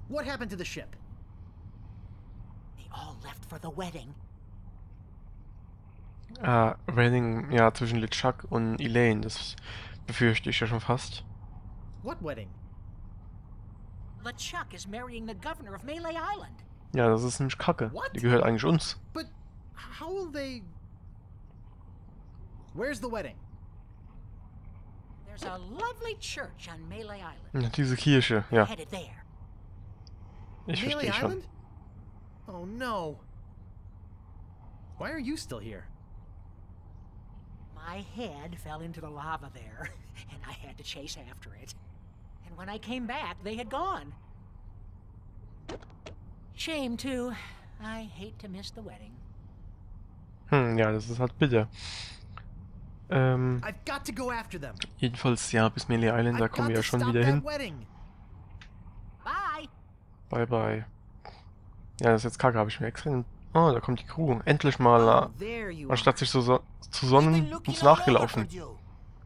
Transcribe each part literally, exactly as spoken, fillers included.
What happened to the ship? They all left for the wedding. Ah, Wedding, ja, zwischen LeChuck und Elaine, das befürchte ich ja schon fast. What wedding? LeChuck is marrying the governor of Melee Island. Ja, das ist nämlich Kacke. What? Die gehört eigentlich uns. But how will they... Where's the wedding? There's a lovely church on Melee Island. Ja, diese Kirche, ja. Headed there. Ich Melee verstehe schon. Island? Oh no. Why are you still here? My head fell into the lava there, and I had to chase after it. And when I came back, they had gone. Shame, too. I hate to miss the wedding. Hm, ja, das ist halt bitter. Ähm, I've got to go after them. jedenfalls, ja, bis Melee Island, da I've kommen got wir ja to schon stop wieder that hin. wedding. Bye. Bye, bye. Ja, das ist jetzt Kacke, habe ich mir extra... hin- Oh, da kommt die Crew. Endlich mal, Oh, there äh, you anstatt sich so, so zu I've sonnen, been looking uns all over nachgelaufen. for you.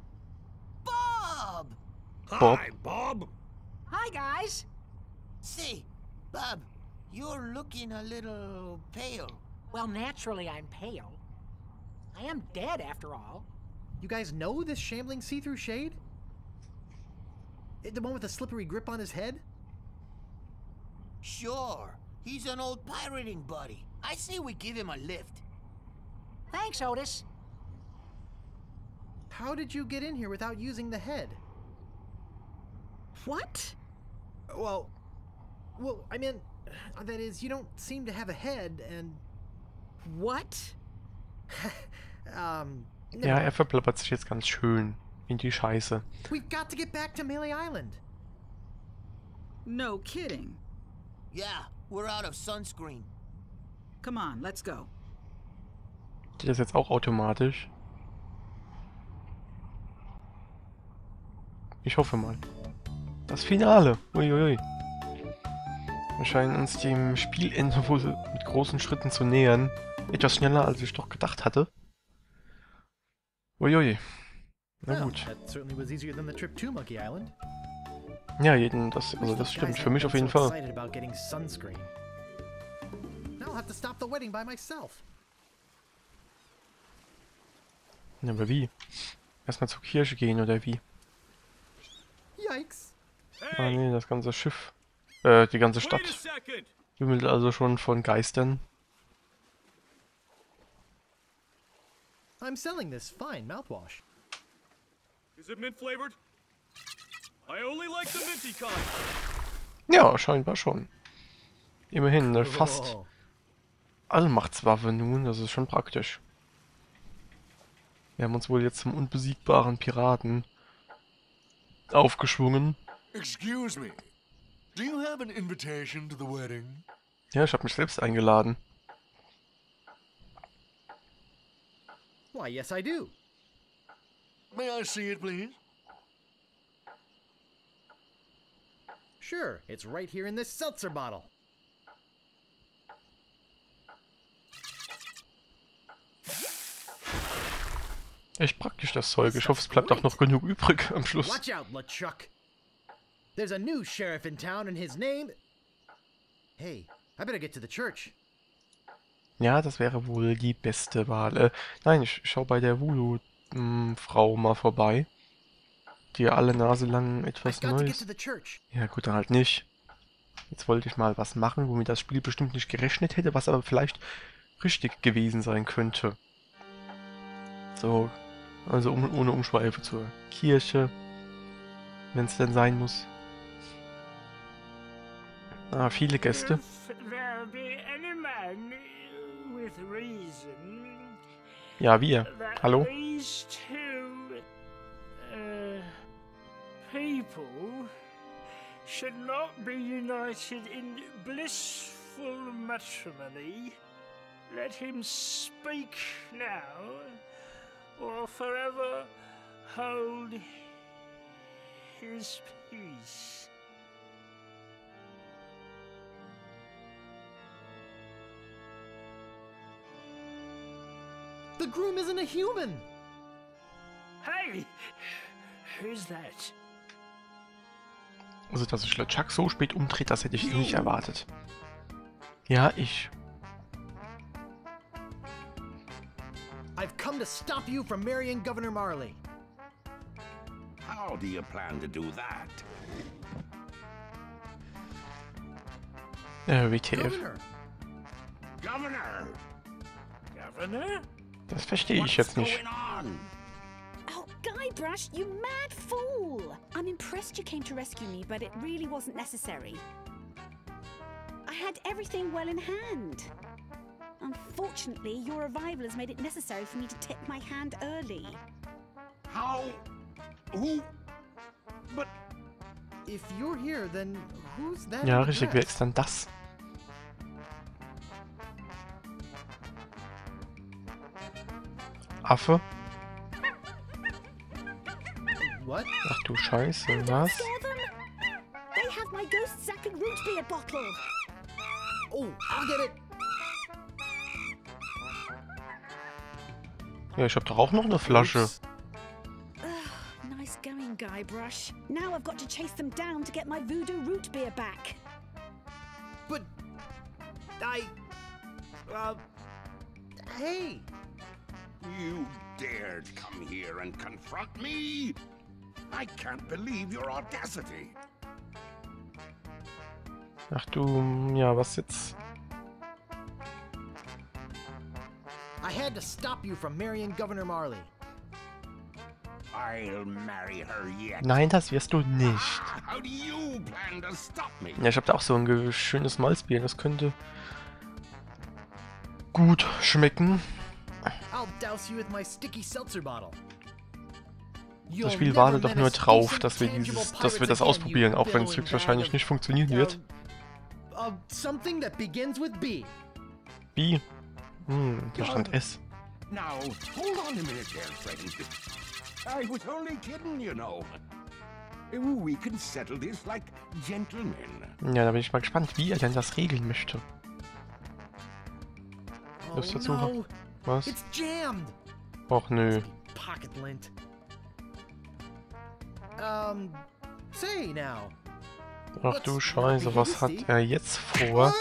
Bob! Bob. Hi, Bob. Hi, guys. Say, Bob, you're looking a little pale. Well, naturally, I'm pale. I am dead, after all. You guys know this shambling see-through shade? Eh, The one with the slippery grip on his head? Sure, he's an old pirating buddy. I say we give him a lift. Thanks, Otis. How did you get in here without using the head? What? Well, well, I mean, that is, you don't seem to have a head, and What? um. never Ja, mind. er verplappert sich jetzt ganz schön in die Scheiße. We've got to get back to Melee Island. No kidding. Yeah, we're out of sunscreen. Come on, let's go. Geht das jetzt auch automatisch? Ich hoffe mal. Das Finale. Uiuiui. Wir scheinen uns dem Spielende wohl mit großen Schritten zu nähern. Etwas schneller, als ich doch gedacht hatte. Uiui. Na Well, gut. that certainly was easier than the trip to Monkey Island. Ja, jeden, das, also Wish das those stimmt. guys Für mich hadn't auf been jeden so Fall. excited about getting sunscreen. Now I'll have to stop the wedding by myself. Ja, aber wie? Erstmal zur Kirche gehen oder wie? Yikes. Ah nee, das ganze Schiff. Äh, die ganze Wait a Stadt second. wimmelt also schon von Geistern. I'm selling this fine mouthwash. Is it mint flavored? I only like the minty kind. Ja, scheinbar schon. Immerhin eine fast Cool. Allmachtswaffe nun, das ist schon praktisch. Wir haben uns wohl jetzt zum unbesiegbaren Piraten aufgeschwungen. Excuse me. Do you have an invitation to the wedding? Ja, ich habe mich selbst eingeladen. Why, yes, I do. May I see it, please? Sure, it's right here in this seltzer bottle. Echt praktisch das Zeug. Ich hoffe, es bleibt auch noch genug übrig am Schluss. Watch out, LeChuck. There's a new sheriff in town and his name... Hey, I better get to the church. Ja, das wäre wohl die beste Wahl. Äh, nein, ich schau bei der Voodoo-Frau mal vorbei. Die alle Nase lang I've etwas got to get Neues. to the church. Ja, gut, dann halt nicht. Jetzt wollte ich mal was machen, womit das Spiel bestimmt nicht gerechnet hätte, was aber vielleicht richtig gewesen sein könnte. So, also um, ohne Umschweife zur Kirche, wenn es denn sein muss. Ah, viele Gäste. If there be any man with reason Ja, wir. that Hallo? these two uh, people should not be united in blissful matrimony, let him speak now or forever hold his peace. The groom isn't a human. Hey, who's that? Also, dass sich LeChuck so spät umdreht, das hätte ich nicht erwartet. Ja, ich. I've come to stop you from marrying Governor Marley. How do you plan to do that? Äh, W T F. Governor! Governor! Governor? Das verstehe ich jetzt nicht. What's going on? Oh, Guybrush, you mad fool! I'm impressed you came to rescue me, but it really wasn't necessary. I had everything well in hand. Unfortunately, your arrival has made it necessary for me to tip my hand early. How? Who? But If you're here, then who's that? Ja, in the richtig, wer dress? ist denn das? Affe? What? Ach du Scheiße, was? Saw them? They have my ghost sack and root beer bottle. Oh, I'll get it. Ja, ich hab doch auch noch eine Flasche. Ugh, nice going, Guybrush. Now I've got to chase them down to get my voodoo root beer back. But I. Uh. Hey. you dared come here and confront me? I can't believe your audacity. Ach du, ja, was jetzt? I had to stop you from marrying Governor Marley. I'll marry her yet. Nein, das wirst du nicht. How do you plan to stop me? Ja, ich hab da auch so ein ge- schönes Malzbier, das könnte gut schmecken. I'll douse you with my sticky seltzer bottle. You'll Das Spiel never wartet doch nur menace drauf, decent, dass wir tangible dieses, dass wir pirates das again, ausprobieren, you auch wenn es billowing höchstwahrscheinlich bag nicht funktionieren of- wird. Uh, uh, something that begins with B. Wie? Hm, da stand S. Now, hold on a minute there, friend. I was only kidding, you know. We can settle this like gentlemen. Ja, da bin ich mal gespannt, wie er denn das regeln möchte. Oh Lust dazu? no, Was? it's jammed. Och nö. Pocket lint. Um, say now. Ach du Scheiße, was hat er jetzt vor?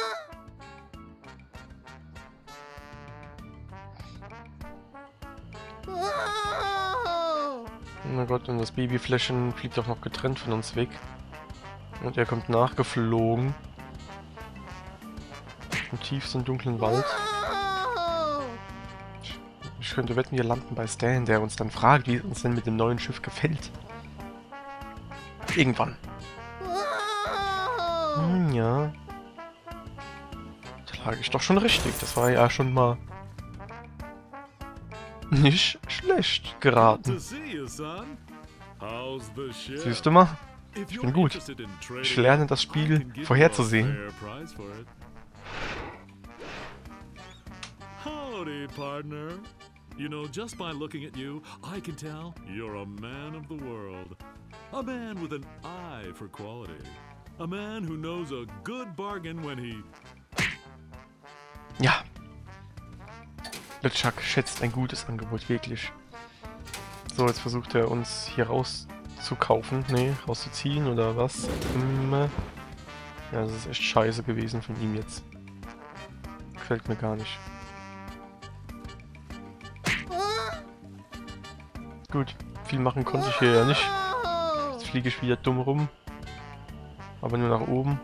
Oh Gott, und das Babyfläschchen fliegt auch noch getrennt von uns weg. Und er kommt nachgeflogen. Im tiefsten dunklen Wald. Ich könnte wetten, wir landen bei Stan, der uns dann fragt, wie es uns denn mit dem neuen Schiff gefällt. Irgendwann. Hm, ja. Da lag ich doch schon richtig. Das war ja schon mal nicht schlecht geraten. Siehst du mal? Ich bin gut. Ich lerne das Spiel vorherzusehen. Howdy, partner. You know, just by looking at you, I can tell you're a man of the world. A man with an eye for quality. A man who knows a good bargain when he... Ja. LeChuck schätzt ein gutes Angebot, wirklich. So, jetzt versucht er uns hier rauszukaufen. Nee, rauszuziehen oder was? Hm, ja, das ist echt scheiße gewesen von ihm jetzt. Gefällt mir gar nicht. Gut, viel machen konnte ich hier ja nicht. Jetzt fliege ich wieder dumm rum. Aber nur nach oben.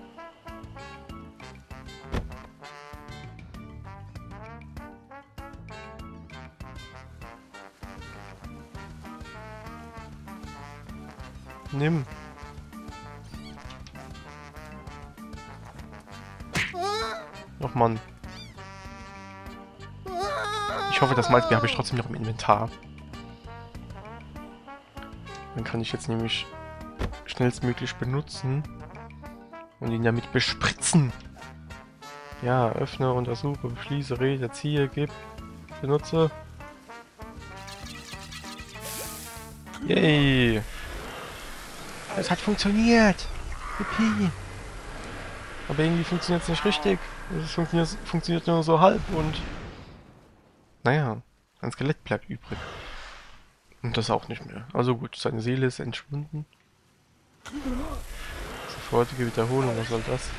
Nimm. Ach Mann. Ich hoffe, das Malzbier habe ich trotzdem noch im Inventar. Dann kann ich jetzt nämlich schnellstmöglich benutzen und ihn damit bespritzen. Ja, öffne, untersuche, schließe, rede, ziehe, gib, benutze. Yay! Es hat funktioniert! Yippie! Aber irgendwie funktioniert es nicht richtig. Es funktioniert, funktioniert nur so halb und... Naja, ein Skelett bleibt übrig. Und das auch nicht mehr. Also gut, seine Seele ist entschwunden. Sofortige Wiederholung, was soll das?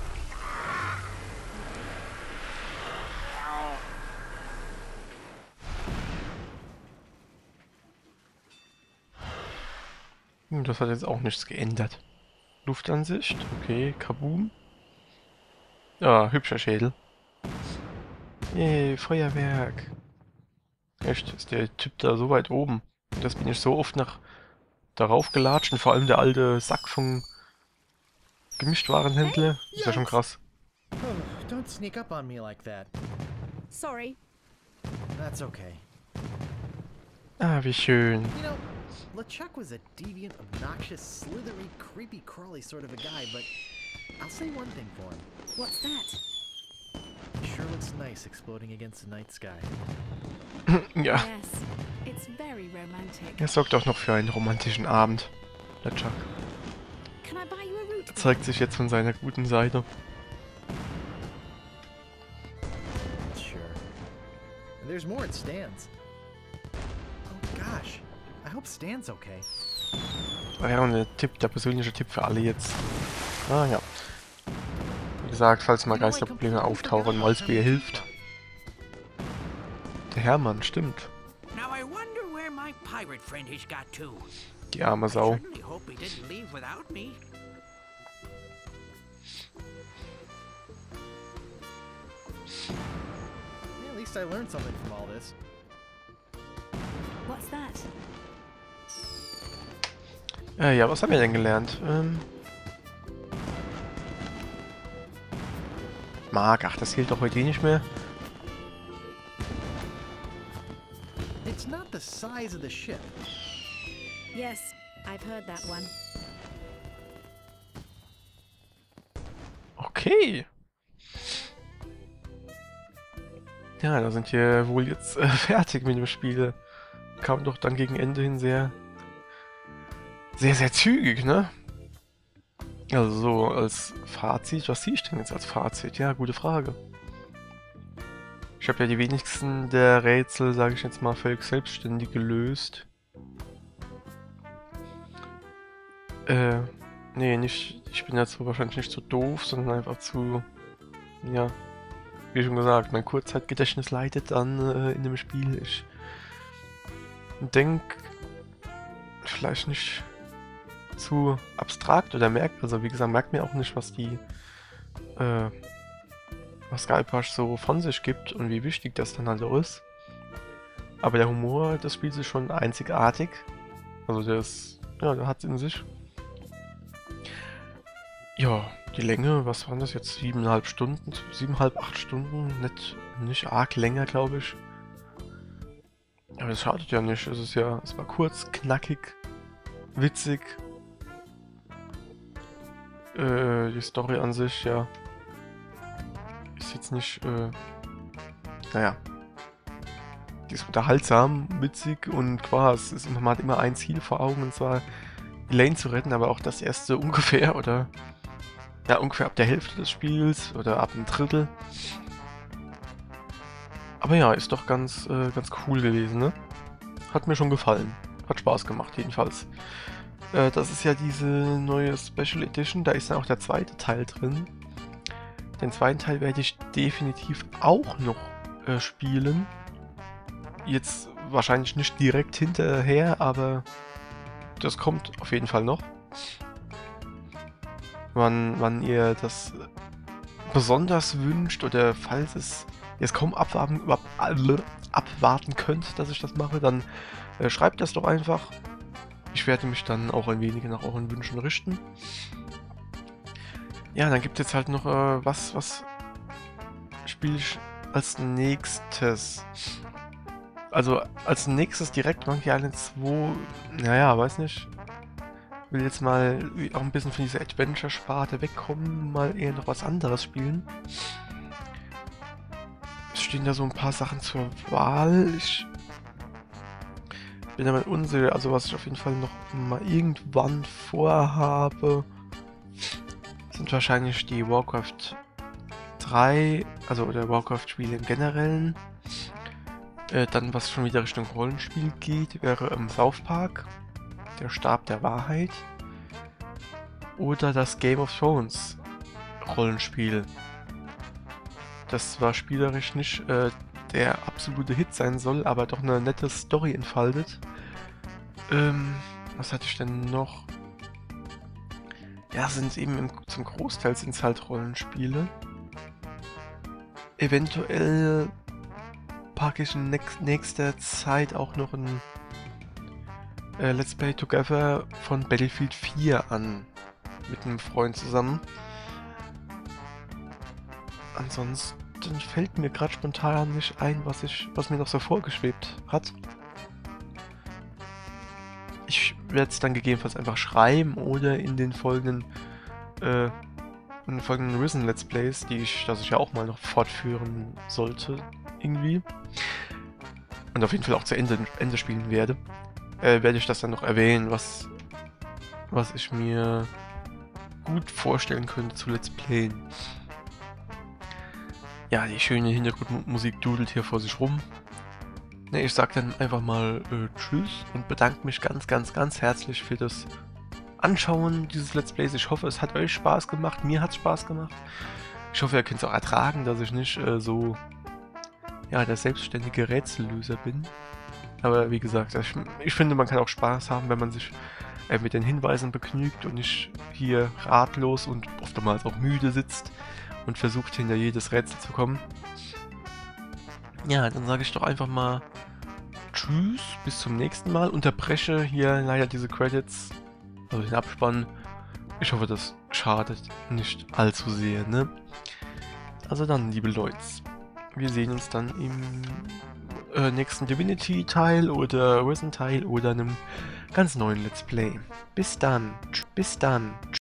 Hm, das hat jetzt auch nichts geändert. Luftansicht, okay, Kaboom. Ja, hübscher Schädel. Yay, Feuerwerk. Echt, ist der Typ da so weit oben. Und das bin ich so oft nach darauf gelatscht und vor allem der alte Sack vom Gemischtwarenhändler. Hey, ist ja schon krass. Oh, don't sneak up on me like that. Sorry. That's okay. Ah, wie schön. You know, LeChuck was a deviant, obnoxious, slithery, creepy, crawly sort of a guy, but I'll say one thing for him. What's that? He sure looks nice exploding against the night sky. Ja, Yes, it's very romantic. er sorgt auch noch für einen romantischen Abend. LeChuck Can I buy you a root beer? zeigt sich jetzt von seiner guten Seite. Sure. And there's more at Stan's. Oh gosh, I hope Stan's okay. Ja, und der Tipp, der persönliche Tipp für alle jetzt. Ah ja. Wie gesagt, falls mal Geisterprobleme auftauchen, Malzbier hilft. Der Hermann, stimmt. Now I wonder where my pirate friend has got to. Die arme I Sau. certainly hope he didn't leave without me. Yeah, at least I learned something from all this. What's that? Äh, ja, was haben wir denn gelernt? Ähm... Mark, ach, das hielt doch heute eh nicht mehr. It's not the size of the ship. Yes, I've heard that one. Okay. Ja, da sind wir wohl jetzt äh, fertig mit dem Spiel. Kam doch dann gegen Ende hin sehr, sehr, sehr zügig, ne? Also so als Fazit, was siehst du denn jetzt als Fazit? Ja, gute Frage. Ich habe ja die wenigsten der Rätsel, sage ich jetzt mal, völlig selbstständig gelöst. Äh, nee, nicht, ich bin jetzt so wahrscheinlich nicht so doof, sondern einfach zu, ja, wie schon gesagt, mein Kurzzeitgedächtnis leidet dann äh, in dem Spiel. Ich denke vielleicht nicht zu abstrakt oder merkt, also wie gesagt, merkt mir auch nicht, was die, äh, was Guybrush so von sich gibt und wie wichtig das dann halt auch ist. Aber der Humor des Spiels ist schon einzigartig. Also der ist, ja, der hat es in sich. Ja, die Länge, was waren das jetzt? Siebeneinhalb Stunden, siebeneinhalb, acht Stunden, nicht, nicht arg länger, glaube ich. Aber das schadet ja nicht. Es ist ja, es war kurz, knackig, witzig. Äh, die Story an sich, ja, ist jetzt nicht, äh, naja, die ist unterhaltsam, witzig und klar, es ist, man hat immer ein Ziel vor Augen, und zwar Elaine zu retten, aber auch das erste ungefähr, oder, ja, ungefähr ab der Hälfte des Spiels, oder ab einem Drittel. Aber ja, ist doch ganz, äh, ganz cool gewesen, ne? Hat mir schon gefallen. Hat Spaß gemacht, jedenfalls. Äh, das ist ja diese neue Special Edition, da ist dann auch der zweite Teil drin. Den zweiten Teil werde ich definitiv auch noch äh, spielen. Jetzt wahrscheinlich nicht direkt hinterher, aber das kommt auf jeden Fall noch. Wann, wann ihr das besonders wünscht oder falls es jetzt kaum abwarten, abwarten könnt, dass ich das mache, dann äh, schreibt das doch einfach. Ich werde mich dann auch ein wenig nach euren Wünschen richten. Ja, dann gibt es jetzt halt noch äh, was, was spiele ich als nächstes. Also als nächstes direkt Monkey Island zwei, naja, weiß nicht. Will jetzt mal auch ein bisschen von dieser Adventure-Sparte wegkommen, mal eher noch was anderes spielen. Es stehen da so ein paar Sachen zur Wahl. Ich bin aber unsicher, also was ich auf jeden Fall noch mal irgendwann vorhabe, sind wahrscheinlich die Warcraft drei, also oder Warcraft-Spiele im Generellen. Äh, dann, was schon wieder Richtung Rollenspiel geht, wäre im South Park, der Stab der Wahrheit. oder das Game of Thrones Rollenspiel. Das zwar spielerisch nicht äh, der absolute Hit sein soll, aber doch eine nette Story entfaltet. Ähm, was hatte ich denn noch? Ja, sind eben im, zum Großteil sind es halt Rollenspiele. Eventuell packe ich in näch nächster Zeit auch noch ein äh, Let's Play Together von Battlefield vier an. Mit einem Freund zusammen. Ansonsten fällt mir gerade spontan nicht ein, was ich, was mir noch so vorgeschwebt hat. Ich werde es dann gegebenenfalls einfach schreiben oder in den folgenden äh, in den folgenden Risen Let's Plays, die ich, das ich ja auch mal noch fortführen sollte, irgendwie. Und auf jeden Fall auch zu Ende, Ende spielen werde, äh, werde ich das dann noch erwähnen, was, was ich mir gut vorstellen könnte zu Let's Playen. Ja, die schöne Hintergrundmusik dudelt hier vor sich rum. Ne, ich sag dann einfach mal äh, Tschüss und bedanke mich ganz, ganz, ganz herzlich für das Anschauen dieses Let's Plays. Ich hoffe, es hat euch Spaß gemacht. Mir hat es Spaß gemacht. Ich hoffe, ihr könnt es auch ertragen, dass ich nicht äh, so ja, der selbstständige Rätsellöser bin. Aber wie gesagt, ich, ich finde, man kann auch Spaß haben, wenn man sich äh, mit den Hinweisen begnügt und nicht hier ratlos und oftmals auch müde sitzt und versucht, hinter jedes Rätsel zu kommen. Ja, dann sage ich doch einfach mal Tschüss, bis zum nächsten Mal. Unterbreche hier leider diese Credits, also den Abspann. Ich hoffe, das schadet nicht allzu sehr, ne? Also dann, liebe Leute, wir sehen uns dann im äh, nächsten Divinity-Teil oder Risen-Teil oder einem ganz neuen Let's Play. Bis dann. Bis dann.